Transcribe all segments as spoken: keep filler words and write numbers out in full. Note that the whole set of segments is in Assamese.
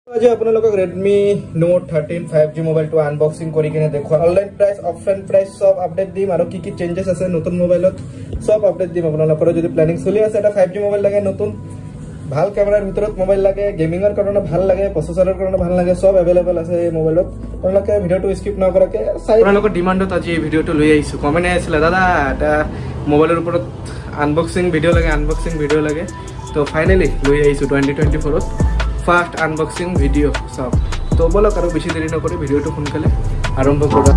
आज আপোনালোকক Redmi Note thirteen five G mobile to unboxing কৰি কিনে দেখুৱা অনলাইন প্ৰাইস অফলাইন প্ৰাইস সব আপডেট দিম আৰু কি কি চেঞ্জেস আছে নতুন মোবাইলত সব আপডেট দিম আপোনালোকৰ যদি প্ল্যানিং চলি আছে এটা five G মোবাইল লাগে নতুন ভাল ক্যামেৰাৰ ভিতৰত মোবাইল লাগে গেমিংৰ কাৰণে ভাল লাগে প্ৰচেছৰৰ কাৰণে ভাল লাগে সব अवेलेबल আছে এই মোবাইলত আপোনালোকে ভিডিওটো স্কিপ নকৰাকে চাই আপোনালোকৰ ডিমান্ডত আজি এই ভিডিওটো লৈ আহিছো কমেন্ট আহিছিল দাদা এটা মোবাইলৰ ওপৰত আনবক্সিং ভিডিও লাগে আনবক্সিং ভিডিও লাগে তো ফাইনালি লৈ আহিছো twenty twenty-four ত ফার্স্ট আনবক্সিং ভিডিও সব তো বলো কারো বেশি দেরি না করে ভিডিওটো সোনকালে আরম্ভ করা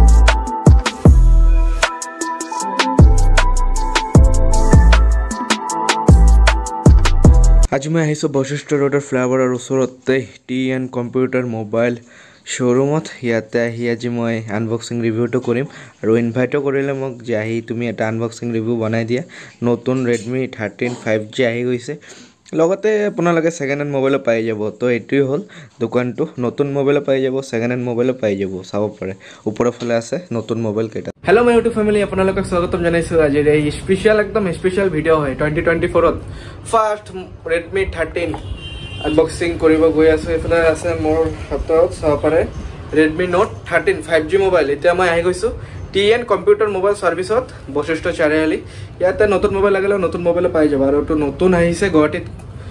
आज मैं আহিছো বশিষ্ঠ ৰোডৰ ফ্লাৱাৰৰ ওচৰতে টি এন কম্পিউটাৰ মোবাইল শোৰুমত ইয়াতে আহি আজি মই আনবক্সিং ৰিভিউটো কৰিম আৰু ইনভাইটো কৰিলে মোক যে আহি তুমি এটা আনবক্সিং ৰিভিউ বনাই দিয়া নতুন Redmi thirteen five G আহি গৈছে লগতে আপোনালোকে সেকেন্ড হ্যান্ড মোবাইল পাই যাব তো এটোই হল দোকানটো নতুন মোবাইল পাই যাব সেকেন্ড হ্যান্ড মোবাইল পাই যাব চাব পাৰে ওপৰৰ ফালে আছে নতুন মোবাইল কেটা हेलो माय यूट्यूब फैमिली আপোনালোকক স্বাগতম জনাইছো আজি এই স্পেশাল একদম স্পেশাল ভিডিও হয় twenty twenty-four ত ফার্স্ট Redmi thirteen আনবক্সিং কৰিব গৈ আছো এফালে আছে মোৰ হাতত চাব পাৰে Redmi Note thirteen five G mobile এতিয়া মই আহি গৈছো টি এন কম্পিউটাৰ মোবাইল সাৰ্ভিসত বশিষ্ঠ চাৰিআলি ইয়াতে নতুন মোবাইল লাগিলে নতুন মোবাইল পাই যাব আৰু তো নতুন আহিছে গুৱাহাটীত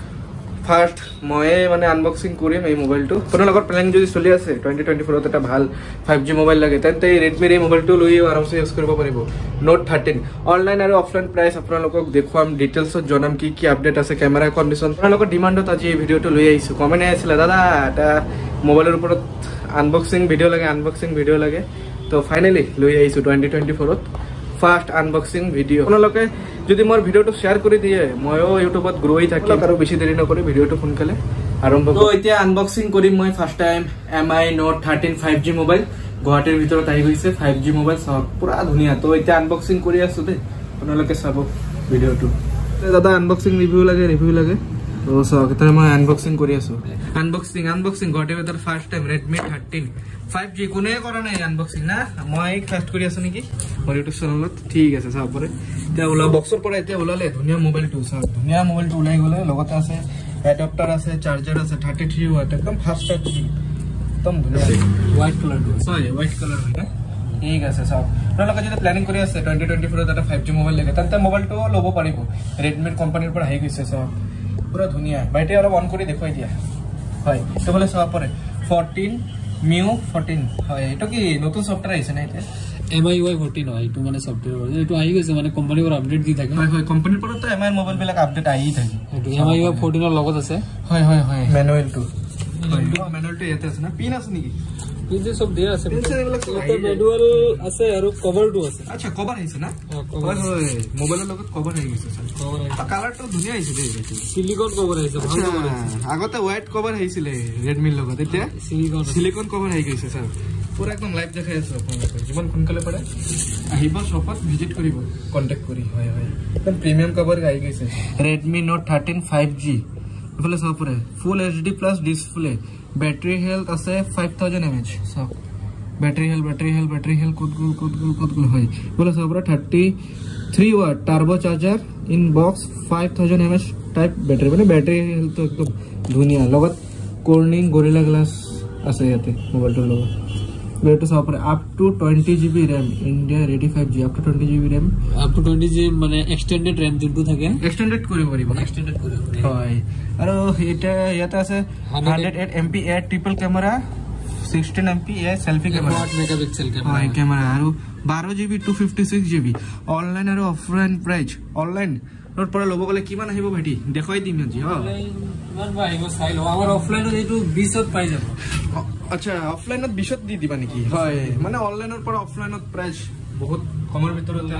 ফার্স্ট মই মানে আনবক্সিং কৰিম এই মোবাইলটো আপোনালোকৰ প্ল্যান যদি চলি আছে twenty twenty-four ত এটা ভাল five G মোবাইল লাগে তেন্তে এই Redmi ৰ মোবাইলটো লৈ আৰামসে ইউজ কৰিব পাৰিব Note thirteen অনলাইন আৰু অফলাইন প্ৰাইস আপোনালোকক দেখুৱাম ডিটেইলছত জনাম কি কি আপডেট আছে ক্যামেৰা কন্ডিশন আপোনালোকৰ ডিমান্ডত আজি এই ভিডিওটো লৈ আহিছো কমেন্ট আহিছিল দাদা এটা মোবাইলৰ ওপৰত আনবক্সিং ভিডিও লাগে আনবক্সিং ভিডিও লাগে তো ফাইনালি লৈ আহিছো twenty twenty-four ত ফার্স্ট আনবক্সিং ভিডিও আপোনালোকে যদি মোৰ ভিডিওটো শেয়ার কৰি দিয়ে ময়ো ইউটিউবত গ্ৰো হৈ থাকিম আৰু বেছি দেৰি নকৰি ভিডিওটো সোনকালে আৰম্ভ তো এতিয়া আনবক্সিং কৰিম মই first time M I Note thirteen five G mobile গুৱাহাটীৰ ভিতৰত আহি গৈছে five G মোবাইল সব পুৰা ধুনিয়া তো এতিয়া আনবক্সিং কৰি আছো দে আপোনালোকে চাব ভিডিওটো দাদা আনবক্সিং ৰিভিউ লাগে ৰিভিউ লাগে তো সব এটা মই আনবক্সিং কৰি আছো আনবক্সিং আনবক্সিং গুৱাহাটীৰ ভিতৰত first time Redmi thirteen five G কোনে কৰা নাই আনবক্সিং না মই ফার্স্ট কৰি আছো নেকি মোৰ ইউটিউব চেনেলত ঠিক আছে চাব পাৰে এতিয়া ওলা বক্সৰ পৰা এতিয়া ওলালে ধুনিয়া মোবাইলটো চাব ধুনিয়া মোবাইলটো ওলাই গলে লগতে আছে এডাপ্টাৰ আছে চাৰ্জাৰ আছে thirty-three ওয়াট একদম ফাস্ট চাৰ্জ একদম ধুনিয়া হোৱাইট কালাৰটো হয় হোৱাইট কালাৰ হয় না ঠিক আছে চাব আপোনালোকে যদি প্ল্যানিং কৰি আছে twenty twenty-four ত এটা five G মোবাইল লাগে তেন্তে মোবাইলটো ল'ব পাৰিব Redmi কোম্পানীৰ পৰা আহি গৈছে চাব পুৰা ধুনিয়া বাইটে অলপ অন কৰি দেখুৱাই দিয়া হয় তো বলে চাব পাৰে fourteen M I U fourteen হয় এটা কি নতুন সফটওয়্যার আছে না এটা M I U fourteen হয় এটা মানে সফটওয়্যার এটা আহি গৈছে মানে কোম্পানিৰ পৰা আপডেট দি থাকে হয় হয় কোম্পানিৰ পৰা তো M I মোবাইল বিলাক আপডেট আহি থাকে M I U fourteen ৰ লগত আছে হয় হয় হয় ম্যানুয়াল টু ম্যানুয়াল টু ইয়াতে আছে না পিন আছে নেকি পিন যে সব দিয়া আছে পিন বিলাক ম্যানুয়াল আছে আৰু কভাৰ টু আছে আচ্ছা কভাৰ আছে না কভাৰ হয় মোবাইলৰ লগত কভাৰ আহি গৈছে স্যার কভাৰ আছে কালাৰটো ধুনিয়া আহিছে দে সিলিকন কভাৰ আহিছে ভাল কভাৰ আছে আগতে হোৱাইট কভাৰ আহিছিল Redmi ৰ লগত এতিয়া সিলিকন সিলিকন কভাৰ আহি গৈছে স্যার পুৰা একদম লাইভ দেখাই আছে আপোনালোকে যিমান সোনকালে পাৰে আহিব শপত ভিজিট কৰিব কন্টাক্ট কৰি হয় হয় একদম প্ৰিমিয়াম কভাৰ আহি গৈছে Redmi Note thirteen five G এফালে চাব পাৰে full H D plus display battery health আছে five thousand mAh সব battery health battery health battery health কোড গুল কোড গুল কোড গুল হয় বলে চাব পাৰে thirty-three watt turbo charger in box five thousand mAh type battery মানে ব্যাটারি হেলথ একদম ধুনিয়া লগত কর্নিং গরিলা গ্লাস আছে ইয়াতে মোবাইলটোৰ লগত বেটো চাব পাৰে up to twenty G B RAM India ready five G up to twenty G B RAM up to twenty G B মানে এক্সটেন্ডেড RAM যোনটো থাকে এক্সটেন্ডেড কৰিব পাৰিব এক্সটেন্ডেড কৰিব পাৰিব হয় আৰু এটা ইয়াতে আছে one oh eight M P air triple camera sixteen M P air selfie camera eight megapixel camera হয় ক্যামেৰা আৰু twelve G B two fifty-six G B online আৰু অফলাইন প্ৰাইস অনলাইন নোট পৰা লব গলে কিমান আহিব ভাইটি দেখাই দিম আজি হ ইমান আহিব চাই ল আমাৰ অফলাইনত এইটো twenty ত পাই যাব আচ্ছা অফলাইনত twenty ত দি দিবা নেকি হয় মানে অনলাইনৰ পৰা অফলাইনত প্ৰাইস বহুত কমৰ ভিতৰতে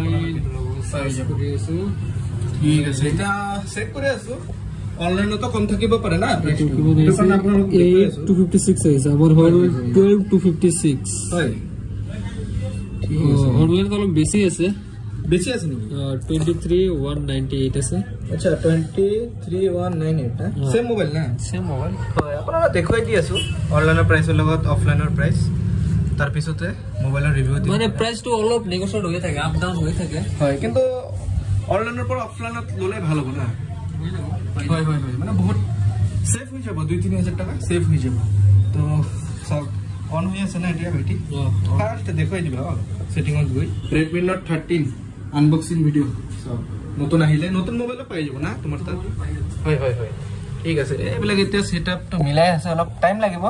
পাই যাব ঠিক আছে এটা চেক কৰি আছো অনলাইনত কম থাকিব পাৰে না two fifty-six আছে আমাৰ হল twelve two fifty-six হয় ঠিক আছে অনলাইনত অলপ বেছি আছে বেছি আছে নেকি twenty-three one ninety-eight আছে আচ্ছা twenty-three one ninety-eight না সেম মোবাইল না সেম মোবাইল হয় আপোনারা দেখুৱাই দি আছো অনলাইনৰ প্ৰাইসৰ লগত অফলাইনৰ প্ৰাইস তাৰ পিছতে মোবাইলৰ ৰিভিউ দি মানে প্ৰাইসটো অলপ নেগোশিয়েট হৈ থাকে আপ ডাউন হৈ থাকে হয় কিন্তু অনলাইনৰ পৰা অফলাইনত ললে ভাল হ'ব না হয় হয় হয় মানে বহুত সেফ হৈ যাব two three হাজাৰ টাকা সেফ হৈ যাব তো সব অন হৈ আছে না এতিয়া ভাইটি ফাৰ্ষ্ট দেখুৱাই দিবা সেটিংত গৈ Redmi Note thirteen unboxing video সব নতুন আহিলে নতুন মোবাইলও পাই যাব না তোমাৰ তাত হয় হয় হয় ঠিক আছে এইবিলাক এতিয়া সেটআপটো মিলাই আছে অলপ টাইম লাগিব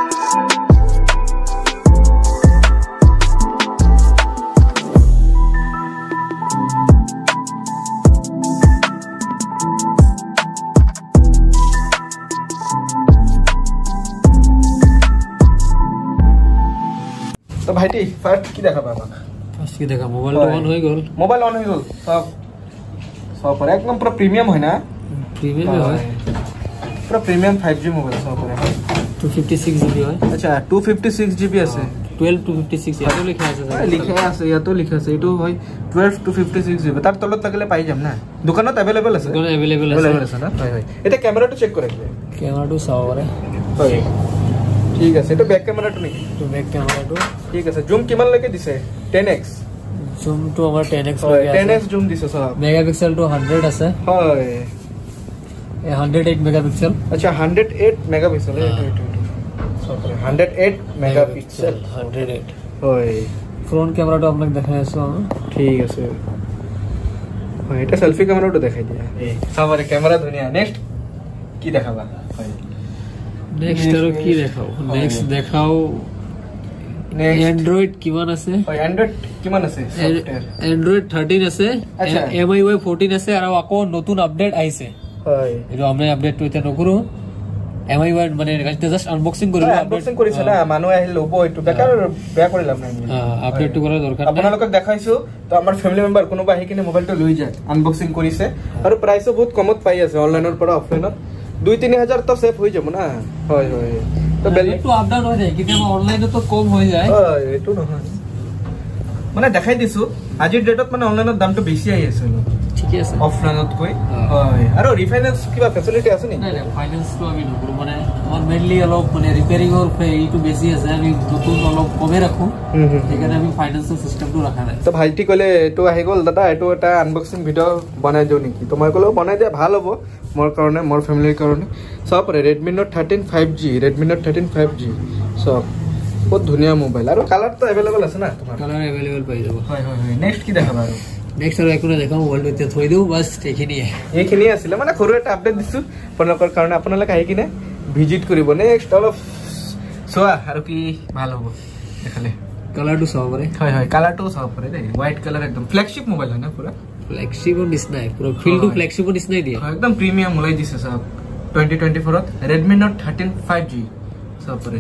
तो भाईटी फर्स्ट की देखा बाबा फर्स्ट की देखा मोबाइल ऑन हो गल मोबाइल ऑन हो गल सब सब पर एकदम पूरा प्रीमियम है ना प्रीमियम है पूरा प्रीमियम फाइव जी मोबाइल सब पर टू फिफ्टी सिक्स जीबी है अच्छा टू फिफ्टी सिक्स जीबी আছে twelve to fifty-six ইয়াতো লিখা আছে লিখা আছে ইয়াতো লিখা আছে এটো হয় twelve to fifty-six জিবি তার তলত থাকিলে পাই যাম না দোকানত अवेलेबल আছে দোকানত अवेलेबल আছে না হয় হয় এটা ক্যামেরাটো চেক করে দিলে ক্যামেরাটো চাও পারে হয় ঠিক আছে এটা ব্যাক ক্যামেরাটো নেকি তো ব্যাক ক্যামেরাটো ঠিক আছে জুম কিমান লাগে দিছে ten x জুম তো আমাৰ ten x লাগে ten x জুম দিছে সব মেগাপিক্সেল তো one hundred আছে হয় এ one hundred eight মেগাপিক্সেল আচ্ছা one hundred eight মেগাপিক্সেল এটা এটা সব one hundred eight megapixel one hundred eight হয় ফ্রন্ট ক্যামেরাটো আপোনাক দেখাই আছো ঠিক আছে হয় এটা সেলফি ক্যামেরাটো দেখাই দিয়া এই সবারে ক্যামেরা ধুনিয়া নেক্সট কি দেখাবা হয় নেক্সট আৰু কি দেখাও নেক্সট দেখাও এন্ড্রয়েড কিমান আছে হয় এন্ড্রয়েড কিমান আছে সফটওয়্যার এন্ড্রয়েড thirteen আছে আচ্ছা M I U I fourteen আছে আৰু আকৌ নতুন আপডেট আইছে হয় এটো আমরা আপডেটটো এটা নকৰো M I U I মানে জাস্ট আনবক্সিং কৰিলো আনবক্সিং কৰিছে না মানুহ আহিল লব এটো বেকাৰ বেয়া কৰিলাম না আপডেটটো কৰা দৰকাৰ নাই আপোনালোকক দেখাইছো তো আমাৰ ফ্যামিলি মেম্বাৰ কোনোবা আহি কিনে মোবাইলটো লৈ যায় আনবক্সিং কৰিছে আৰু প্ৰাইসও বহুত কমত পাই আছে অনলাইনৰ পৰা অফলাইনত দুই তিনি হাজাৰ তো সেভ হৈ যাব না হয় হয় তো বেলেগটো আপ ডাউন হৈ যায় কিন্তু অনলাইনত তো কম হৈ যায় হয় এটো নহয় মানে দেখাই দিছো আজিৰ ডেটত মানে অনলাইনত দামটো বেছি আহি আছে ঠিক আছে অফলাইনত কই হয় আৰু ৰিফাইনান্স কিবা ফেসিলিটি আছে নি নাই ফাইনান্স তো আমি নকৰো মানে আমাৰ মেইনলি অলপ মানে ৰিপেয়াৰিং অৰ এইটো বেছি আছে আমি নতুন অলপ কমে ৰাখো সেইকাৰণে আমি ফাইনান্সৰ সিস্টেমটো ৰাখা নাই তো ভাইটি কলে এটো আহি গল দাদা এটো এটা আনবক্সিং ভিডিও বনাই দিও নেকি তোমাক কলে বনাই দিয়া ভাল হ'ব মোৰ কাৰণে মোৰ ফ্যামিলিৰ কাৰণে সব Redmi Note thirteen five G Redmi Note thirteen five G সব বহুত ধুনিয়া মোবাইল আৰু কালাৰ তো अवेलेबल আছে না তোমাৰ কালাৰ अवेलेबल পাই যাব হয় হয় হয় নেক্সট কি দেখাবা আৰু নেক্সট আৰু একো দেখাম মোবাইলটো এতিয়া থৈ দিও বাস এইখিনিয়ে এইখিনি আছিল মানে সৰু এটা আপডেট দিছো আপোনালোকৰ কাৰণে আপোনালোক আহি কিনে ভিজিট কৰিব নেক্সট অলপ সোৱা আৰু কি ভাল হ'ব দেখালে কালাৰটো চাও পাৰে হয় হয় কালাৰটো চাও পাৰে দেই হোৱাইট কালাৰ একদম ফ্ল্যাগশিপ মোবাইল হয় না পুৰা ফ্ল্যাগশিপ নিছনাই পুৰা ফিলটো ফ্ল্যাগশিপ নিছনাই দিয়ে একদম প্ৰিমিয়াম ওলাই দিছে সব twenty twenty-four ত Redmi Note thirteen five G সব পাৰে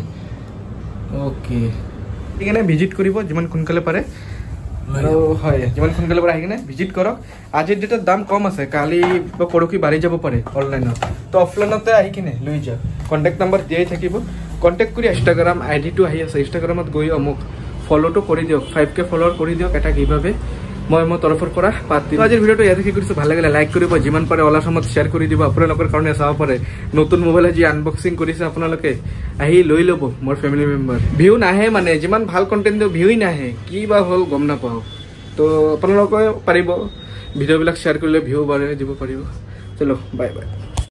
ওকে ঠিকনে ভিজিট কৰিব যিমান কোনকালে পাৰে আৰু হয় যিমান সোনকালে পৰা আহিনে ভিজিট কৰক আজিৰ ডেটত দাম কম আছে কালি বা পৰকি বাঢ়ি যাব পাৰে অনলাইনত তো অফলাইনতে আহি কিনে লৈ যা কন্টাক্ট নম্বৰ দিয়াই থাকিব কন্টাক্ট কৰি ইনষ্টাগ্ৰাম আইডি টো আহি আছে ইনষ্টাগ্ৰামত গৈ অমুক ফলোটো কৰি দিয়ক five K ফলোৱাৰ কৰি দিয়ক এটা কিভাবে মই মোৰ তৰফৰ পৰা পাতি আজিৰ ভিডিওটো ইয়াতে কি কৰিছো ভাল লাগিলে লাইক কৰিব যিমান পাৰে অলা সমত শেয়াৰ কৰি দিব আপোনালোকৰ কাৰণে চাও পাৰে নতুন মোবাইল আজি আনবক্সিং কৰিছে আপোনালোকে আহি লৈ লব মোৰ ফ্যামিলি মেম্বাৰ ভিউ নাহে মানে যিমান ভাল কন্টেন্ট দিও ভিউই নাহে কি বা হল গম না পাও তো আপোনালোকে পাৰিব ভিডিওবিলাক শেয়াৰ কৰিলে ভিউ বাঢ়ে দিব পাৰিব চলো বাই বাই